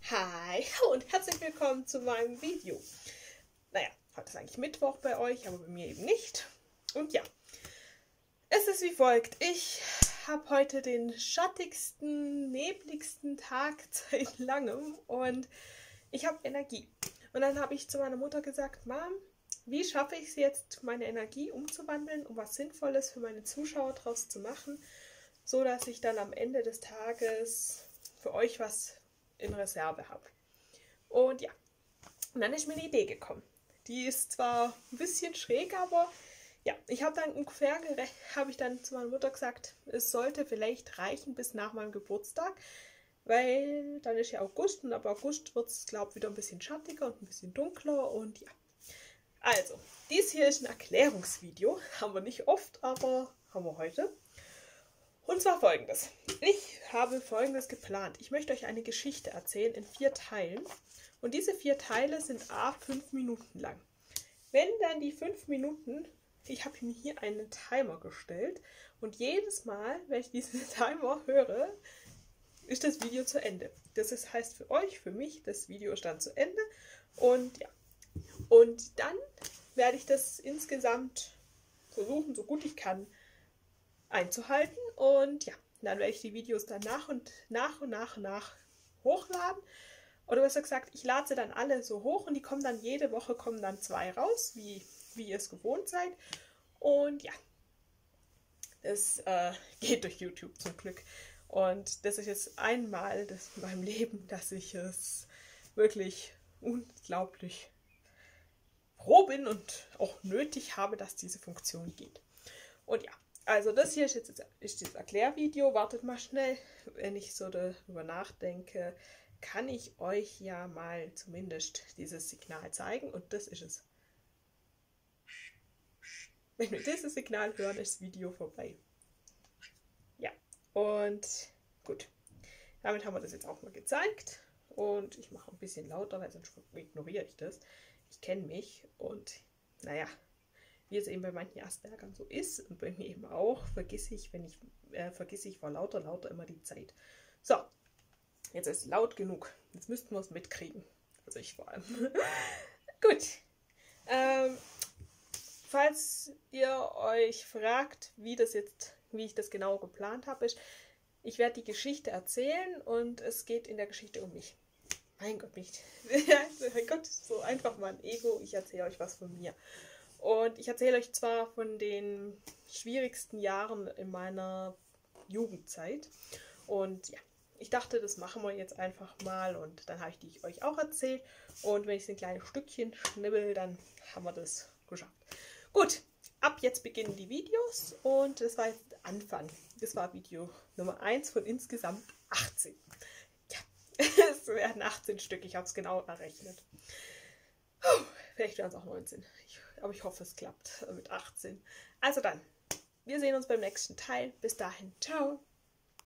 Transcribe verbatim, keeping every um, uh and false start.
Hi und herzlich willkommen zu meinem Video. Naja, heute ist eigentlich Mittwoch bei euch, aber bei mir eben nicht. Und ja, es ist wie folgt. Ich habe heute den schattigsten, nebligsten Tag seit langem und ich habe Energie. Und dann habe ich zu meiner Mutter gesagt, Mom, wie schaffe ich es jetzt, meine Energie umzuwandeln, um was Sinnvolles für meine Zuschauer draus zu machen, so dass ich dann am Ende des Tages für euch was in Reserve habe. Und ja, und dann ist mir eine Idee gekommen. Die ist zwar ein bisschen schräg, aber ja, ich habe dann ungefähr, habe ich dann zu meiner Mutter gesagt, es sollte vielleicht reichen bis nach meinem Geburtstag, weil dann ist ja August und ab August wird es, glaube ich, wieder ein bisschen schattiger und ein bisschen dunkler und ja. Also, dies hier ist ein Erklärungsvideo, haben wir nicht oft, aber haben wir heute. Und zwar folgendes. Ich habe folgendes geplant. Ich möchte euch eine Geschichte erzählen in vier Teilen. Und diese vier Teile sind a fünf Minuten lang. Wenn dann die fünf Minuten, ich habe mir hier einen Timer gestellt und jedes Mal, wenn ich diesen Timer höre, ist das Video zu Ende. Das ist, heißt für euch, für mich, das Video ist dann zu Ende. Und ja, und dann werde ich das insgesamt versuchen, so gut ich kann, einzuhalten und ja, dann werde ich die Videos dann nach und nach und nach und nach hochladen. Oder besser gesagt, ich lade sie dann alle so hoch und die kommen dann jede Woche, kommen dann zwei raus, wie, wie ihr es gewohnt seid. Und ja, das äh, geht durch YouTube zum Glück. Und das ist jetzt einmal das in meinem Leben, dass ich es wirklich unglaublich froh bin und auch nötig habe, dass diese Funktion geht. Und ja, also das hier ist jetzt ist das Erklärvideo. Wartet mal schnell, wenn ich so darüber nachdenke, kann ich euch ja mal zumindest dieses Signal zeigen. Und das ist es. Wenn wir dieses Signal hören, ist das Video vorbei. Ja, und gut. Damit haben wir das jetzt auch mal gezeigt. Und ich mache ein bisschen lauter, weil sonst ignoriere ich das. Ich kenne mich und naja, wie es eben bei manchen Aspergern so ist und bei mir eben auch, vergesse ich, wenn ich, äh, vergesse ich vor lauter, lauter immer die Zeit. So, jetzt ist es laut genug. Jetzt müssten wir es mitkriegen. Also ich vor allem. Gut. Ähm, falls ihr euch fragt, wie das jetzt, wie ich das genau geplant habe, ist, ich werde die Geschichte erzählen und es geht in der Geschichte um mich. Mein Gott, nicht. Mein Gott, so einfach mal ein Ego. Ich erzähle euch was von mir. Und ich erzähle euch zwar von den schwierigsten Jahren in meiner Jugendzeit. Und ja, ich dachte, das machen wir jetzt einfach mal. Und dann habe ich die euch auch erzählt. Und wenn ich es in kleine Stückchen schnibbel, dann haben wir das geschafft. Gut, ab jetzt beginnen die Videos. Und das war jetzt der Anfang. Das war Video Nummer eins von insgesamt achtzehn. Ja, es werden achtzehn Stück. Ich habe es genau errechnet. Vielleicht werden es auch neunzehn. Ich, aber ich hoffe, es klappt mit achtzehn. Also dann, wir sehen uns beim nächsten Teil. Bis dahin, ciao.